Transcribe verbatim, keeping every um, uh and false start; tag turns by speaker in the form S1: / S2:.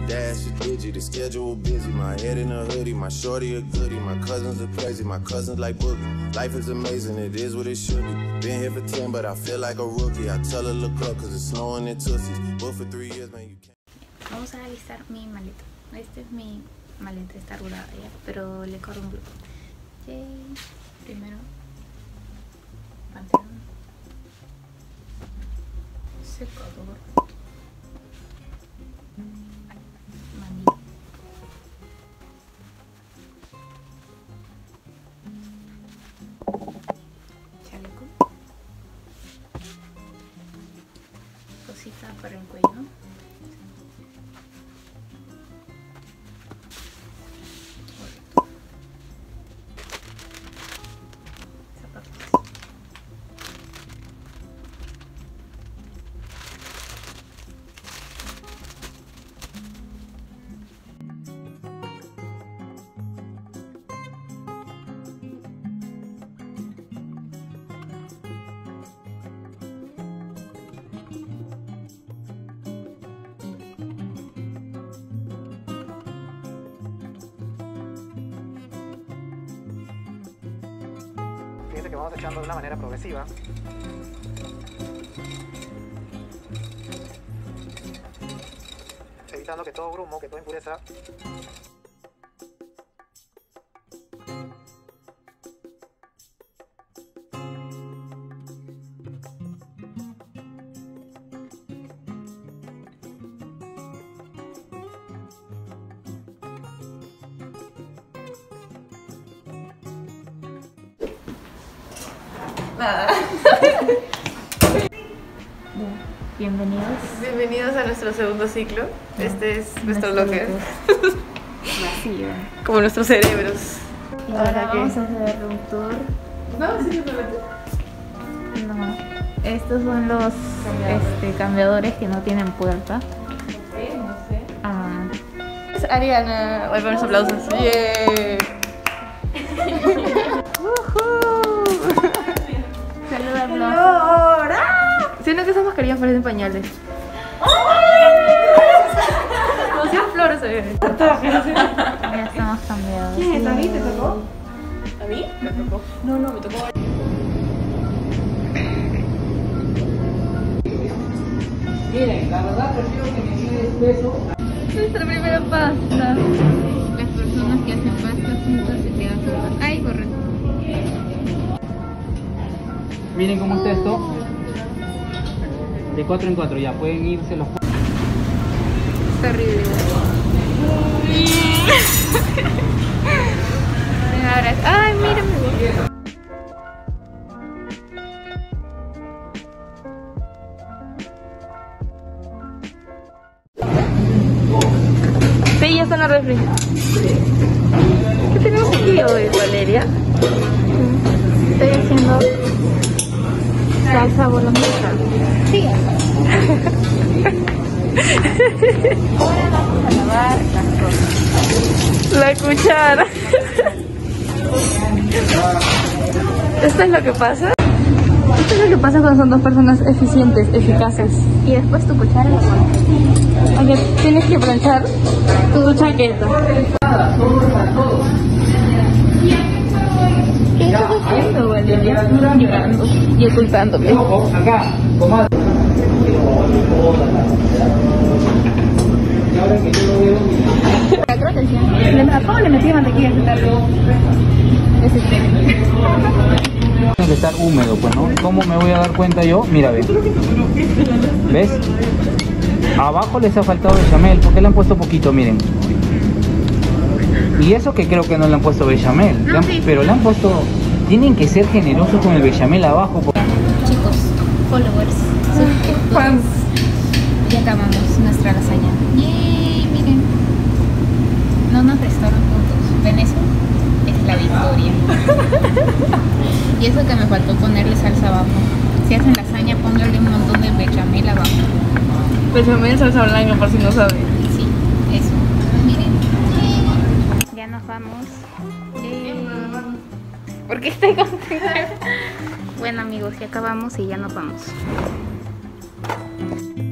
S1: Vamos a alistar mi maleta. Esta es mi maleta, está arrugada ya, pero le corro un bloque. Yay. Primero, pantalón, secador, manilla, chaleco, cosita para el cuello,
S2: Fíjense que vamos echando de una manera progresiva. Evitando que todo grumo, que toda impureza
S3: nada.
S1: Bienvenidos.
S3: Bienvenidos a nuestro segundo ciclo.
S1: No,
S3: este es nuestro bloque.
S1: Vacío.
S3: Como nuestros cerebros.
S1: Y ahora
S3: Ahora, ¿qué?
S1: vamos a hacer un tour.
S3: No, sí, simplemente.
S1: No. Estos son los
S3: Cambiadores.
S1: este, cambiadores que no tienen puerta.
S3: ¿Qué? No sé.
S1: Ah,
S3: Es Ariana. Voy a poner los aplausos. Yeah.
S1: saluda, Blanc.
S3: ¡Ahora! Siento que esas mascarillas parecen pañales. Como si fueran flores. eh.
S1: Ya estamos cambiados.
S3: ¿Quién es? ¿A mí te tocó? ¿A mí? Me tocó. No, no, me tocó.
S2: Miren, la verdad prefiero que me quede peso.
S1: Nuestra primera pasta. Las personas que hacen pasta juntas se quedan juntas. Ay, correcto.
S2: Miren cómo está esto. De cuatro en cuatro, ya pueden irse los.
S1: Es terrible. Ahora, ay, mírame.
S3: Sí, ya está en la refri. ¿Qué tenemos aquí hoy, Valeria?
S1: Estoy haciendo salsa bolognesa. Sí. Ahora vamos a lavar las cosas.
S3: La cuchara. ¿Esto es lo que pasa? Esto es lo que pasa cuando son dos personas eficientes, eficaces.
S1: Y después tu cuchara la pones.
S3: Aunque tienes que planchar tu chaqueta.
S1: ¿Qué estás haciendo, Valeria?
S3: Llorando y ocultándome.
S2: Acá, comadre. Y ahora que yo lo veo.
S3: ¿Cómo le metí mantequilla a ese tarro? Ese té.
S2: Tiene que estar húmedo, pues, ¿no? ¿Cómo me voy a dar cuenta yo? Mira, ve. ¿Ves? Abajo les ha faltado bechamel, porque le han puesto poquito, miren. Y eso que creo que no le han puesto bechamel, le han- pero le han puesto... Tienen que ser generosos con el bechamel abajo. porque-
S1: Chicos, followers, suscriptores.
S3: Fans.
S1: Ya acabamos nuestra lasaña. Yay, miren. No nos restaron puntos. ¿Ven eso? Es la victoria. Y eso que me faltó ponerle salsa abajo. Si hacen lasaña, pónganle un montón de bechamel abajo.
S3: Bechamel, salsa blanca, por si no saben.
S1: Sí, eso. Miren. Ya nos vamos. Eh,
S3: ¿Por qué estoy contenta?
S1: Bueno amigos, ya acabamos y ya nos vamos.